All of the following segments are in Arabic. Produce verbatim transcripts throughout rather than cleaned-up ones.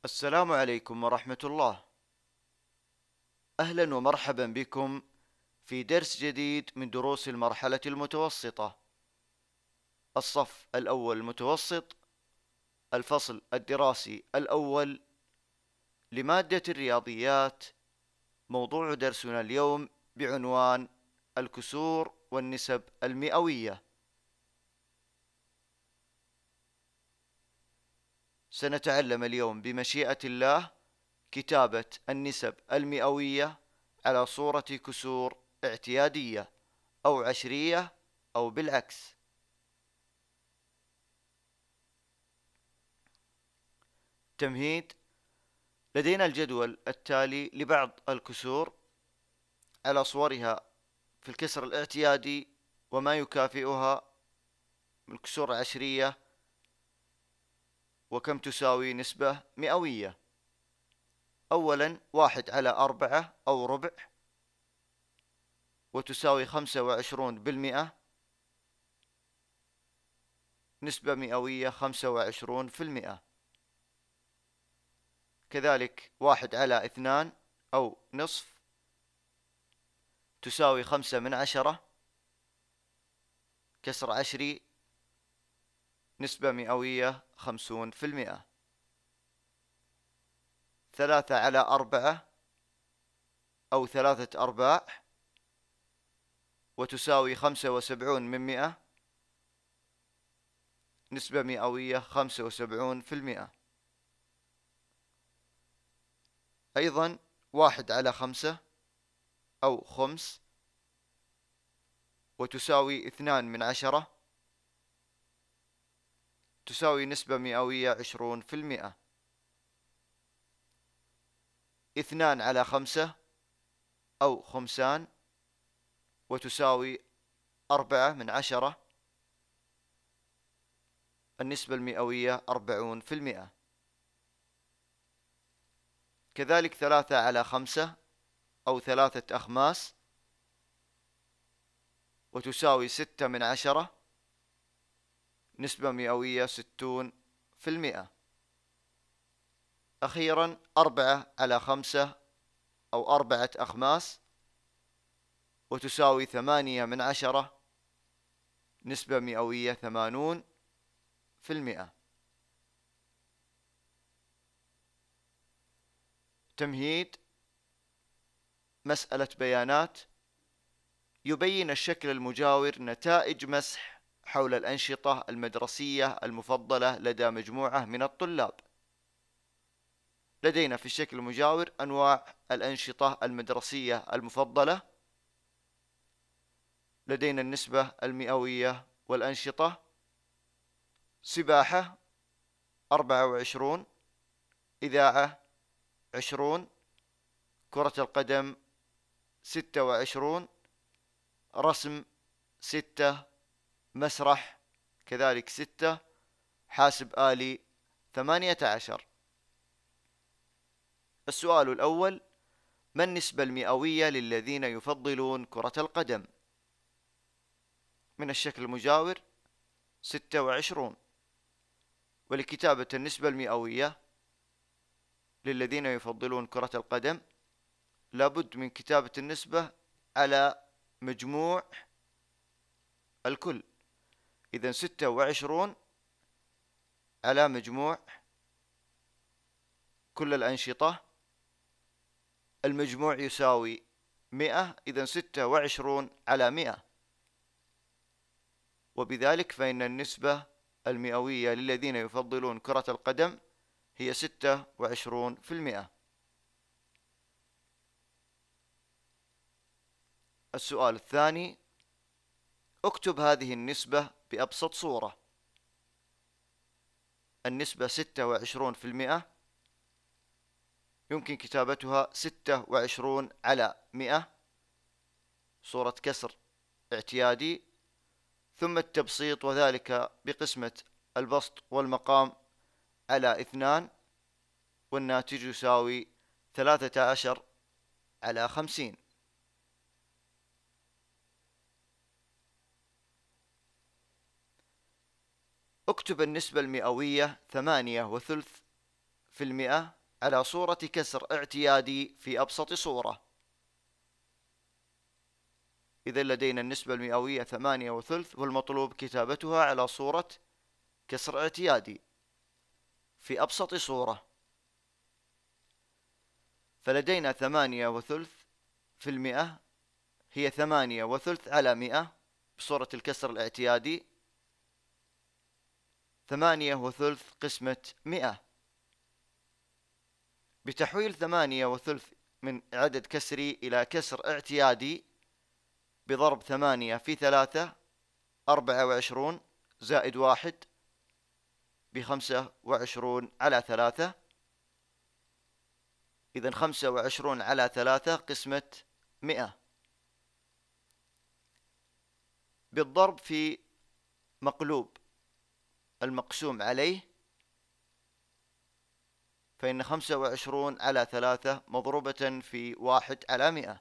السلام عليكم ورحمة الله. أهلا ومرحبا بكم في درس جديد من دروس المرحلة المتوسطة، الصف الأول المتوسط، الفصل الدراسي الأول لمادة الرياضيات. موضوع درسنا اليوم بعنوان الكسور والنسب المئوية. سنتعلم اليوم بمشيئة الله كتابة النسب المئوية على صورة كسور اعتيادية أو عشرية أو بالعكس. تمهيد: لدينا الجدول التالي لبعض الكسور على صورها في الكسر الاعتيادي وما يكافئها من الكسور العشرية وكم تساوي نسبة مئوية. أولا واحد على أربعة أو ربع وتساوي خمسة وعشرون بالمئة، نسبة مئوية خمسة وعشرون في المئة. كذلك واحد على اثنان أو نصف تساوي خمسة من عشرة، كسر عشري، نسبة مئوية خمسون في المئة. ثلاثة على أربعة أو ثلاثة أرباع وتساوي خمسة وسبعون من مئة، نسبة مئوية خمسة وسبعون في المئة. أيضا واحد على خمسة أو خمس وتساوي اثنان من عشرة، تساوي نسبة مئوية عشرون في المئة. اثنان على خمسة أو خمسان وتساوي أربعة من عشرة، النسبة المئوية أربعون في المئة. كذلك ثلاثة على خمسة أو ثلاثة أخماس وتساوي ستة من عشرة، نسبة مئوية ستون في المئة. أخيرا أربعة على خمسة أو أربعة أخماس وتساوي ثمانية من عشرة، نسبة مئوية ثمانون في المئة. تمهيد: مسألة بيانات. يبين الشكل المجاور نتائج مسح حول الأنشطة المدرسية المفضلة لدى مجموعة من الطلاب. لدينا في الشكل المجاور أنواع الأنشطة المدرسية المفضلة، لدينا النسبة المئوية والأنشطة: سباحة أربعة وعشرون، إذاعة عشرون، كرة القدم ستة وعشرون، رسم ستة، مسرح كذلك ستة، حاسب آلي ثمانية عشر. السؤال الأول: ما النسبة المئوية للذين يفضلون كرة القدم؟ من الشكل المجاور ستة وعشرون. ولكتابة النسبة المئوية للذين يفضلون كرة القدم لابد من كتابة النسبة على مجموع الكل. إذن ستة وعشرون على مجموع كل الأنشطة، المجموع يساوي مئة، إذن ستة وعشرون على مئة، وبذلك فإن النسبة المئوية للذين يفضلون كرة القدم هي ستة وعشرون في المئة. السؤال الثاني: اكتب هذه النسبة بأبسط صورة. النسبة ستة وعشرون في المئة يمكن كتابتها ستة وعشرون على مئة، صورة كسر اعتيادي، ثم التبسيط وذلك بقسمة البسط والمقام على اثنان، والناتج يساوي ثلاثة عشر على خمسين. اكتب النسبة المئوية ثمانية وثلث في المئة على صورة كسر اعتيادي في أبسط صورة. إذا لدينا النسبة المئوية ثمانية وثلث، والمطلوب كتابتها على صورة كسر اعتيادي في أبسط صورة. فلدينا ثمانية وثلث في المئة هي ثمانية وثلث على مئة بصورة الكسر الاعتيادي. ثمانية وثلث قسمة مئة. بتحويل ثمانية وثلث من عدد كسري إلى كسر اعتيادي بضرب ثمانية في ثلاثة، أربعة وعشرون زائد واحد بخمسة وعشرون على ثلاثة. إذن خمسة وعشرون على ثلاثة قسمة مئة، بالضرب في مقلوب المقسوم عليه، فإن خمسة وعشرون على ثلاثة مضروبة في واحد على مئة،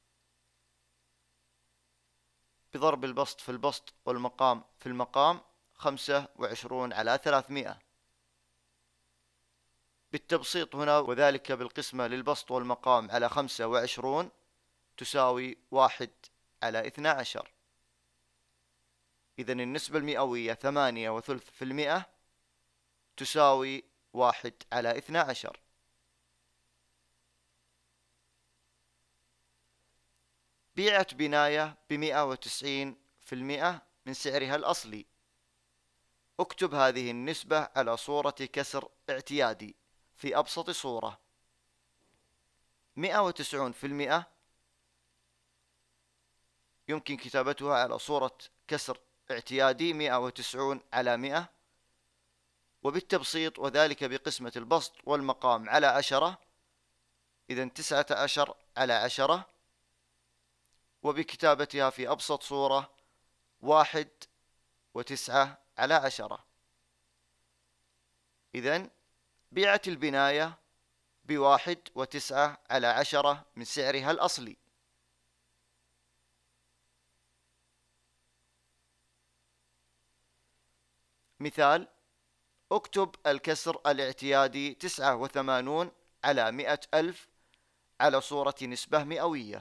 بضرب البسط في البسط والمقام في المقام، خمسة وعشرون على ثلاثمائة. بالتبسيط هنا وذلك بالقسمة للبسط والمقام على خمسة وعشرون تساوي واحد على اثنى عشر. إذن النسبة المئوية ثمانية وثلث في المئة تساوي واحد على اثنى عشر. بيعت بناية بمئة وتسعين في المئة من سعرها الأصلي. اكتب هذه النسبة على صورة كسر اعتيادي في أبسط صورة. مئة وتسعون في المئة يمكن كتابتها على صورة كسر اعتيادي مئة وتسعون على مئة، وبالتبسيط وذلك بقسمة البسط والمقام على عشرة، إذن تسعة عشر على عشرة، وبكتابتها في أبسط صورة واحد وتسعة على عشرة. إذن بيعت البناية بواحد وتسعة على عشرة من سعرها الأصلي. مثال: اكتب الكسر الاعتيادي تسعة وثمانون على مئة ألف على صورة نسبة مئوية.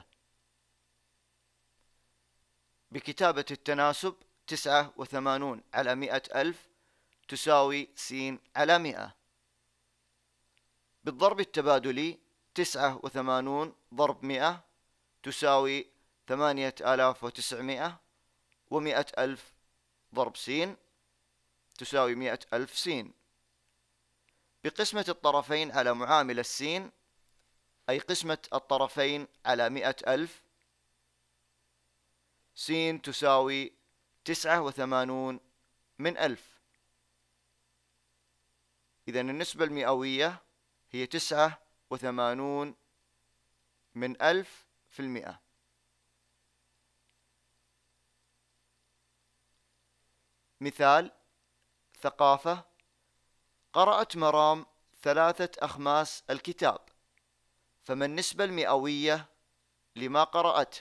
بكتابة التناسب تسعة وثمانون على مئة ألف تساوي س على مئة. بالضرب التبادلي تسعة وثمانون ضرب مئة تساوي ثمانية آلاف وتسعمائة، ومئة ألف ضرب س تساوي مئة ألف س. بقسمة الطرفين على معامل السين، أي قسمة الطرفين على مئة ألف، س تساوي تسعة وثمانون من ألف. إذن النسبة المئوية هي تسعة وثمانون من ألف في المئة. مثال: ثقافة. قرأت مرام ثلاثة أخماس الكتاب، فما النسبة المئوية لما قرأته؟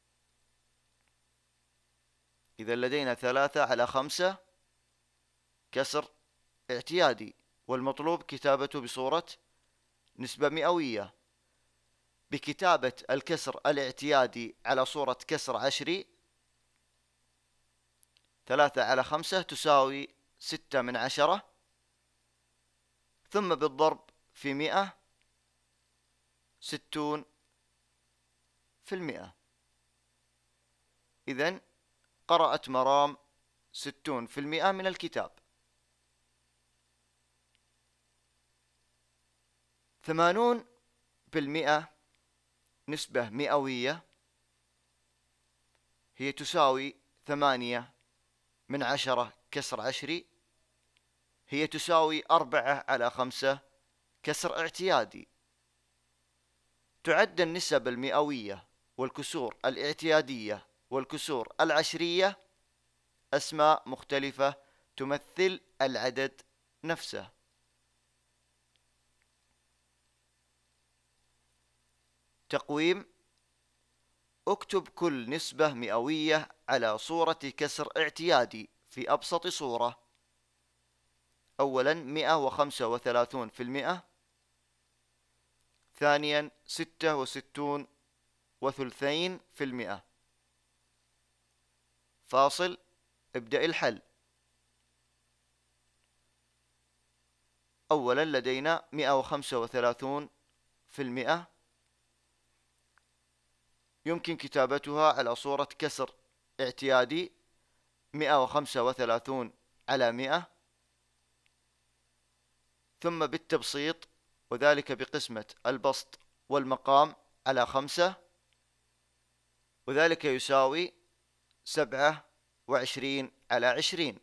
إذا لدينا ثلاثة على خمسة كسر اعتيادي، والمطلوب كتابته بصورة نسبة مئوية. بكتابة الكسر الاعتيادي على صورة كسر عشري، ثلاثة على خمسة تساوي ستة من عشرة، ثم بالضرب في مئة، ستون في المئة. إذن قرأت مرام ستون في المئة من الكتاب. ثمانون بالمئة نسبة مئوية هي تساوي ثمانية من عشرة كسر عشري، هي تساوي أربعة على خمسة كسر اعتيادي. تعد النسب المئوية والكسور الاعتيادية والكسور العشرية أسماء مختلفة تمثل العدد نفسه. تقويم: اكتب كل نسبة مئوية على صورة كسر اعتيادي في أبسط صورة. أولا مئة وخمسة وثلاثون في المئة، ثانيا ستة وستون وثلثين في المئة. فاصل. ابدأ الحل. أولا لدينا مئة وخمسة وثلاثون في المئة، يمكن كتابتها على صورة كسر اعتيادي. مئة وخمسة وثلاثون على مئة، ثم بالتبسيط، وذلك بقسمة البسط والمقام على خمسة، وذلك يساوي سبعة وعشرين على عشرين.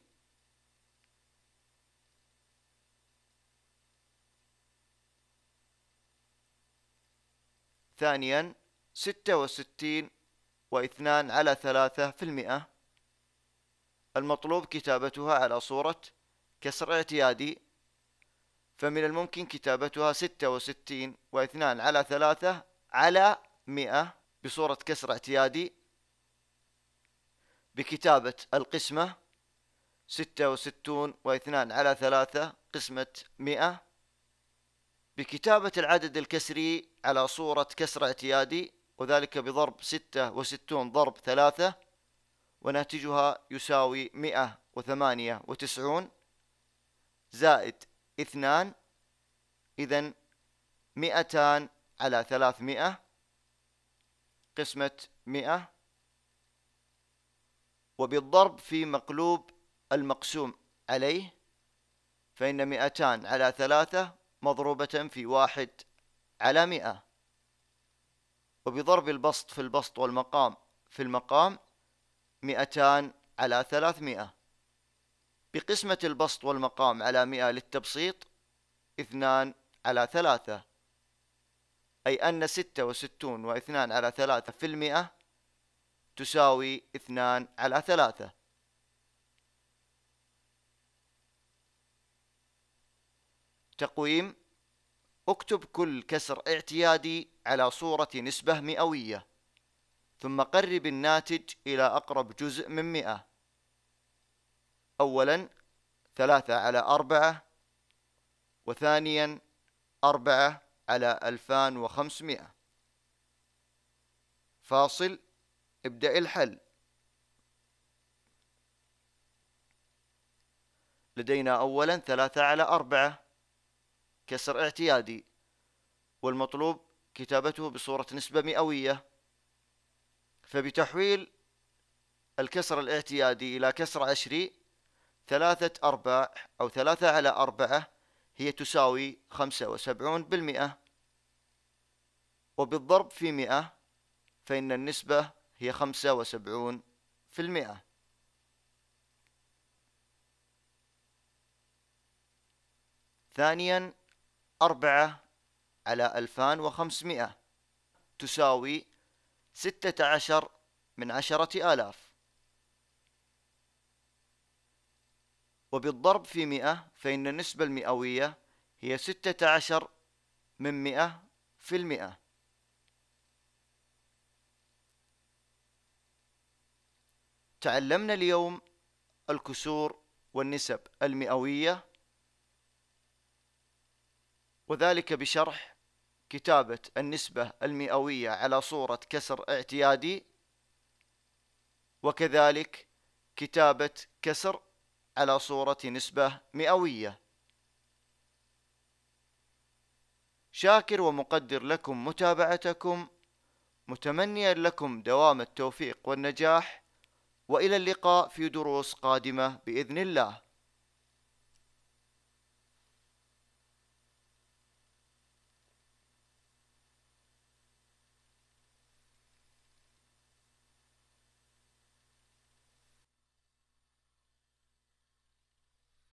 ثانيا ستة وستين واثنان على ثلاثة في المئة، المطلوب كتابتها على صورة كسر اعتيادي، فمن الممكن كتابتها ستة وستين واثنان على ثلاثة على مئة بصورة كسر اعتيادي، بكتابة القسمة ستة وستون واثنان على ثلاثة قسمة مئة، بكتابة العدد الكسري على صورة كسر اعتيادي، وذلك بضرب ستة وستون ضرب ثلاثة، وناتجها يساوي مئة وثمانية وتسعون زائد اثنان، إذن مئتان على ثلاثمئة قسمة مئة، وبالضرب في مقلوب المقسوم عليه، فإن مئتان على ثلاثة مضروبة في واحد على مئة، وبضرب البسط في البسط والمقام في المقام مئتان على ثلاثمئة، بقسمة البسط والمقام على مئة للتبسيط اثنان على ثلاثة، أي أن ستة وستون واثنان على ثلاثة في المئة تساوي اثنان على ثلاثة. تقويم. اكتب كل كسر اعتيادي على صورة نسبة مئوية، ثم قرب الناتج إلى أقرب جزء من مئة. أولا ثلاثة على أربعة، وثانيا أربعة على ألفان وخمسمئة. فاصل. ابدأ الحل. لدينا أولا ثلاثة على أربعة كسر اعتيادي، والمطلوب كتابته بصورة نسبة مئوية، فبتحويل الكسر الاعتيادي إلى كسر عشري، ثلاثة أرباع أو ثلاثة على أربعة هي تساوي خمسة وسبعون بالمئة، وبالضرب في مئة فإن النسبة هي خمسة وسبعون في المئة. ثانيا أربعة على ألفان وخمسمئة تساوي ستة عشر من عشرة آلاف، وبالضرب في مئة فإن النسبة المئوية هي ستة عشر من مئة في المئة. تعلمنا اليوم الكسور والنسب المئوية، وذلك بشرح كتابة النسبة المئوية على صورة كسر اعتيادي، وكذلك كتابة كسر على صورة نسبة مئوية. شاكر ومقدر لكم متابعتكم، متمنيا لكم دوام التوفيق والنجاح، وإلى اللقاء في دروس قادمة بإذن الله.